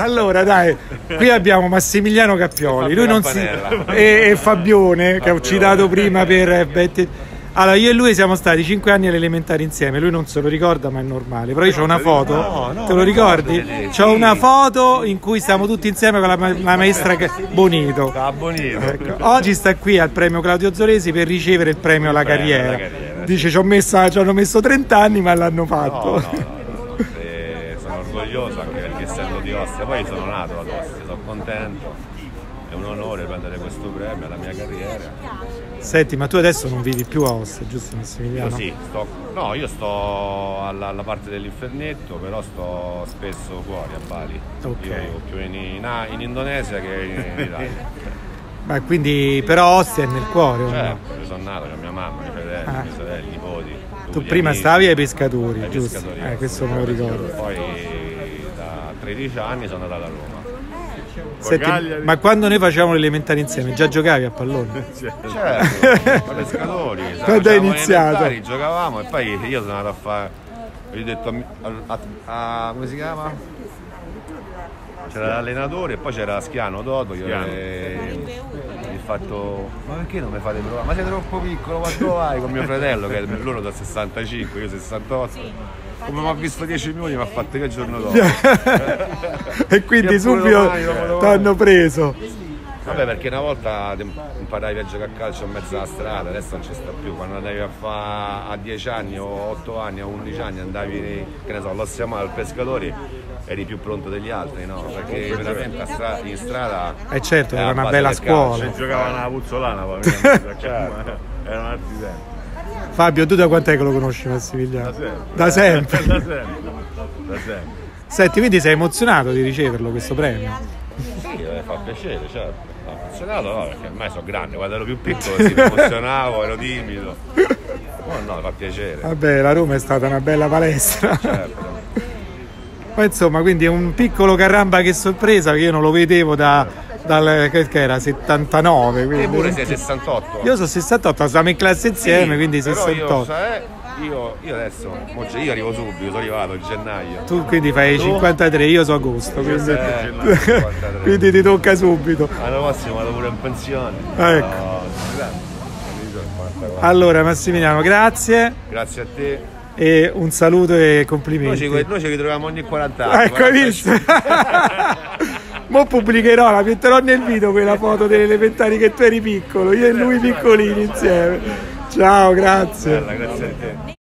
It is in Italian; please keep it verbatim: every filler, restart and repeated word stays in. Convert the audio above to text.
Allora dai, qui abbiamo Massimiliano Cappioli, lui non si... e, e Fabione, che ho citato prima per Betty. Allora, io e lui siamo stati cinque anni alle elementari insieme, lui non se lo ricorda ma è normale, però io c'ho una foto, no, no, te lo ricordi? C'ho una foto in cui stiamo tutti insieme con la, ma la maestra Bonito. Ah, Bonito. Ecco. Oggi sta qui al premio Claudio Zolesi per ricevere il premio alla carriera. Alla carriera. Dice ci ho messo, ci hanno messo trenta anni ma l'hanno fatto. No, no, no, no. E sono orgoglioso anche perché essendo di Ostia, poi sono nato ad Ostia, sono contento, è un onore prendere questo premio alla mia carriera. Senti, ma tu adesso non vivi più a Ostia, giusto Massimiliano? Io sì, sto, no, io sto alla, alla parte dell'Infernetto, però sto spesso fuori a Bali. Ok. Io più in, in, in Indonesia che in Italia. Ma quindi però Ostia è nel cuore? Certo, io sono nato con mia mamma, i miei fratelli, ah. i miei sorelli, i nipoti. Tu prima amici, stavi ai pescatori, ai giusto? Pescatori, eh, questo me lo ricordo. Poi da tredici anni sono andato a Roma. Senti, ma quando noi facevamo le elementari insieme già giocavi a pallone? Certo, a pescatori. Quando hai iniziato? Giocavamo e poi io sono andato a fare, gli ho detto a, a, a, a come si chiama? C'era l'allenatore e poi c'era Schiano Toto, io gli ho fatto ma perché non mi fate provare? Ma sei troppo piccolo, quanto vai? Con mio fratello che è loro da sessantacinque, io sessantotto. Come mi ha visto dieci minuti mi ha fatto che giorno dopo. E quindi subito ti hanno preso. Vabbè, perché una volta imparavi a giocare a calcio in mezzo alla strada, adesso non ci sta più. Quando andavi a fare a dieci anni o otto anni o undici anni andavi, che ne so, all'Ostia Mare, al Pescatori, eri più pronto degli altri, no? Perché veramente a stra in strada. Eh certo, era una bella scuola. Si giocava nella puzzolana, poi certo. Erano altri tempi. Fabio, tu da quant'è che lo conosci Massimiliano? Da sempre. Da sempre. Da sempre. Da sempre. Senti, quindi sei emozionato di riceverlo questo premio? Sì, fa piacere, certo. Sono emozionato no, perché ormai sono grande, quando ero più piccolo sì, mi emozionavo, ero timido. Oh no, fa piacere. Vabbè, la Roma è stata una bella palestra. Certo. Ma insomma, quindi è un piccolo caramba che sorpresa, che io non lo vedevo da... dal che era settantanove, quindi... E pure sei sessantotto. Io sono sessantotto, stiamo in classe insieme, sì, quindi sessantotto. Io, io, io adesso io arrivo subito, sono arrivato a gennaio. Tu quindi fai tu? cinquantatré, io sono agosto, quindi... Eh, quindi ti tocca subito. L'anno prossimo vado pure in pensione. Ecco. No, allora Massimiliano, grazie. Grazie a te. E un saluto e complimenti. Noi ci, noi ci ritroviamo ogni quaranta anni. Ecco, hai visto? Mo pubblicherò, la metterò nel video quella foto delle elementari che tu eri piccolo, io e lui piccolini insieme. Ciao, grazie. Bella, grazie a te.